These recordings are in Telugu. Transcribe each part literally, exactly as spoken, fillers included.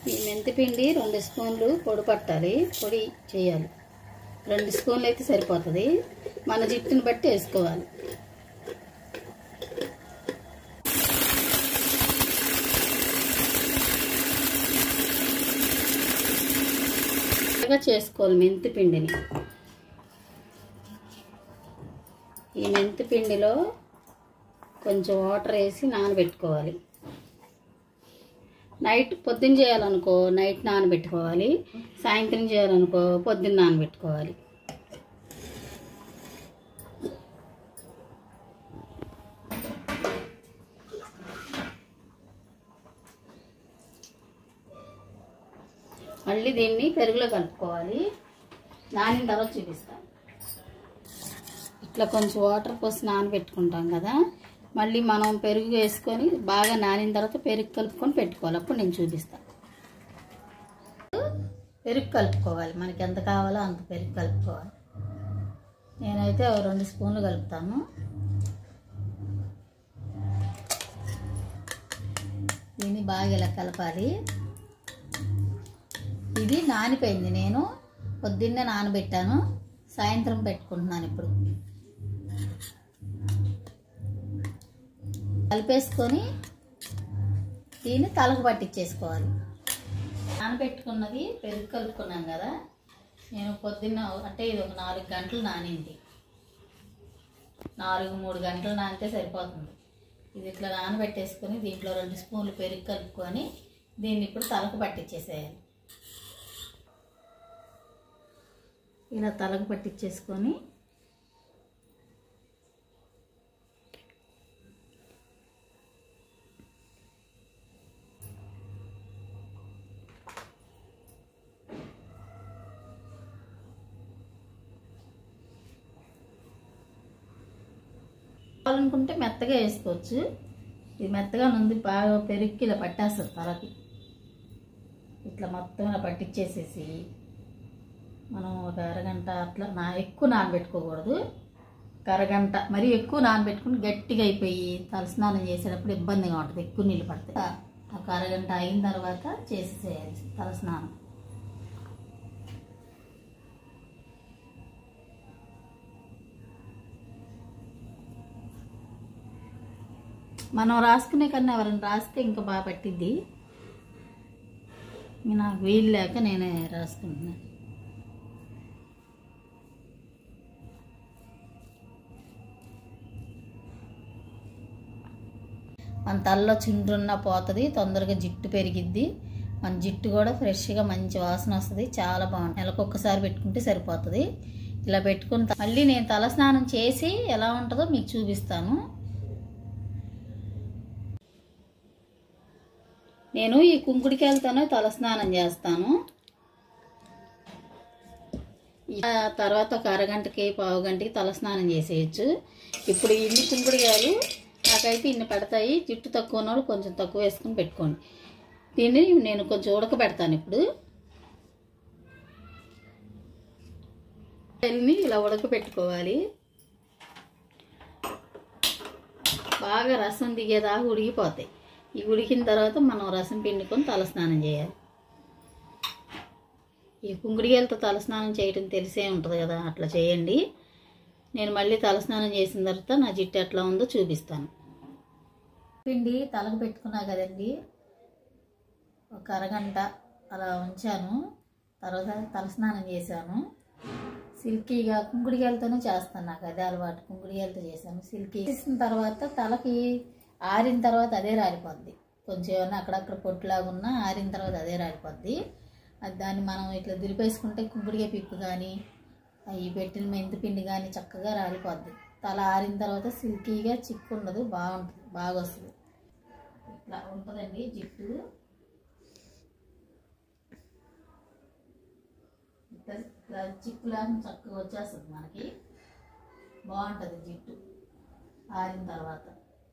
ఈ మెంతిపిండి రెండు స్పూన్లు పొడి పట్టాలి, పొడి చేయాలి. రెండు స్పూన్లు అయితే సరిపోతుంది. మన జిట్టుని బట్టి వేసుకోవాలి. చేసుకోవాలి మెంతి పిండిని. ఈ మెంతి పిండిలో కొంచెం వాటర్ వేసి నానబెట్టుకోవాలి. నైట్ పొద్దున్న చేయాలనుకో నైట్ నానబెట్టుకోవాలి, సాయంత్రం చేయాలనుకో పొద్దున్న నానబెట్టుకోవాలి. మళ్ళీ దీన్ని పెరుగులో కలుపుకోవాలి. నానిన తర్వాత చూపిస్తాను. ఇట్లా కొంచెం వాటర్ పోసి నానబెట్టుకుంటాం కదా, మళ్ళీ మనం పెరుగు వేసుకొని బాగా నానిన తర్వాత పెరుగు కలుపుకొని పెట్టుకోవాలి. అప్పుడు నేను చూపిస్తాను. పెరుగు కలుపుకోవాలి, మనకి ఎంత కావాలో అంత పెరుగు కలుపుకోవాలి. నేనైతే రెండు స్పూన్లు కలుపుతాను. దీన్ని బాగా ఇలా కలపాలి. ఇది నానిపోయింది, నేను పొద్దున్నే నానబెట్టాను, సాయంత్రం పెట్టుకుంటున్నాను. ఇప్పుడు కలిపేసుకొని దీన్ని తలకు పట్టించేసుకోవాలి. నానబెట్టుకున్నది పెరుగు కలుపుకున్నాం కదా, నేను పొద్దున్న అంటే ఇది ఒక నాలుగు గంటలు నానింది. నాలుగు మూడు గంటలు నానితే సరిపోతుంది. ఇది ఇట్లా నానబెట్టేసుకొని దీంట్లో రెండు స్పూన్లు పెరుగు కలుపుకొని దీన్ని ఇప్పుడు తలకు పట్టించేసేయాలి. ఇలా తలకు పట్టించేసుకొని కావాలనుకుంటే మెత్తగా వేసుకోవచ్చు. ఇది మెత్తగా నుండి బాగా పెరుక్కి ఇలా పట్టేస్తుంది తలకి. ఇట్లా మొత్తం ఇలా పట్టించేసేసి మనం ఒక అరగంట అట్లా నా ఎక్కువ నానబెట్టుకోకూడదు. ఒక అరగంట మరీ ఎక్కువ నానబెట్టుకుని గట్టిగా అయిపోయి తలస్నానం చేసేటప్పుడు ఇబ్బందిగా ఉంటుంది, ఎక్కువ నీళ్ళు పడితే. ఒక అరగంట అయిన తర్వాత చేసేసేయాలి తలస్నానం. మనం రాసుకునే కన్నా ఎవరైనా రాస్తే ఇంకా బాగా పట్టిద్ది. నాకు వీలు లేక నేనే రాసుకుంటున్నాను. మన తలలో చుండ్రున్న పోతుంది, తొందరగా జిట్టు పెరిగిద్ది, మన జిట్టు కూడా ఫ్రెష్గా మంచి వాసన వస్తుంది. చాలా బాగుంటుంది. నెలకు ఒక్కసారి పెట్టుకుంటే సరిపోతుంది. ఇలా పెట్టుకుని మళ్ళీ నేను తల స్నానం చేసి ఎలా ఉంటుందో మీకు చూపిస్తాను. నేను ఈ కుంకుడికాయలతోనే తల స్నానం చేస్తాను. తర్వాత ఒక అరగంటకి పావు గంటకి తల స్నానం చేసేయచ్చు. ఇప్పుడు ఇన్ని కుంకుడికాయలు నాకైతే ఇన్ని పడతాయి. జిట్టు తక్కువ ఉన్న వాళ్ళు కొంచెం తక్కువ వేసుకుని పెట్టుకోండి. దీన్ని నేను కొంచెం ఉడకబెడతాను. ఇప్పుడు ఇలా ఉడకబెట్టుకోవాలి. బాగా రసం దిగేదాకా ఉడికిపోతాయి. ఈ ఉడికిన తర్వాత మనం రసం పిండుకొని తలస్నానం చేయాలి. ఈ కుంకుడికాయలతో తలస్నానం చేయడం తెలిసే ఉంటుంది కదా, అట్లా చేయండి. నేను మళ్ళీ తలస్నానం చేసిన తర్వాత నా జిట్టు ఎట్లా ఉందో చూపిస్తాను. పిండి తలకు పెట్టుకున్నా కదండి, ఒక అరగంట అలా ఉంచాను. తర్వాత తలస్నానం చేశాను. సిల్కీగా కుంకుడికాయలతోనే చేస్తాను, నాకు అదే అలవాటు. కుంకుడికాయలతో చేశాను. సిల్కీ చేసిన తర్వాత తలకి ఆరిన తర్వాత అదే రాలిపోద్ది. కొంచెం ఏమన్నా అక్కడక్కడ పొట్టులాగా ఉన్నా ఆరిన తర్వాత అదే రాలిపోద్ది. అది దాన్ని మనం ఇట్లా దులిపేసుకుంటే కుంకుడికాయ పిప్పు కానీ ఈ పెట్టిన మెంతి పిండి కానీ చక్కగా రాలిపోద్ది. తల ఆరిన తర్వాత సిల్కీగా చిక్కు ఉండదు, బాగుంటుంది, బాగా వస్తుంది. ఇట్లా ఉంటుందండి జిట్టు. ఇట్లా చిక్కులాగా చక్కగా వచ్చేస్తుంది మనకి. బాగుంటుంది జిట్టు ఆరిన తర్వాత.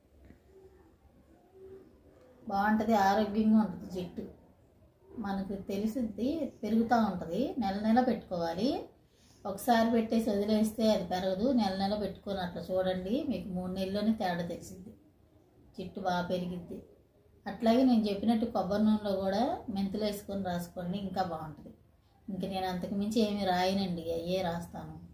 బాగుంటుంది, ఆరోగ్యంగా ఉంటుంది జిట్టు. మనకు తెలిసిద్ది, పెరుగుతూ ఉంటుంది. నెల నెల పెట్టుకోవాలి. ఒకసారి పెట్టేసి వదిలేస్తే అది పెరగదు. నెల నెల పెట్టుకొని అట్లా చూడండి, మీకు మూడు నెలల్లోనే తేడా తెలిసిద్ది. జిట్టు బాగా పెరిగిద్ది. అట్లాగే నేను చెప్పినట్టు కొబ్బరి నూనెలో కూడా మెంతులు వేసుకొని రాసుకోండి, ఇంకా బాగుంటుంది. ఇంక నేను అంతకు మించి ఏమీ రాయనండి, అయ్యే రాస్తాను.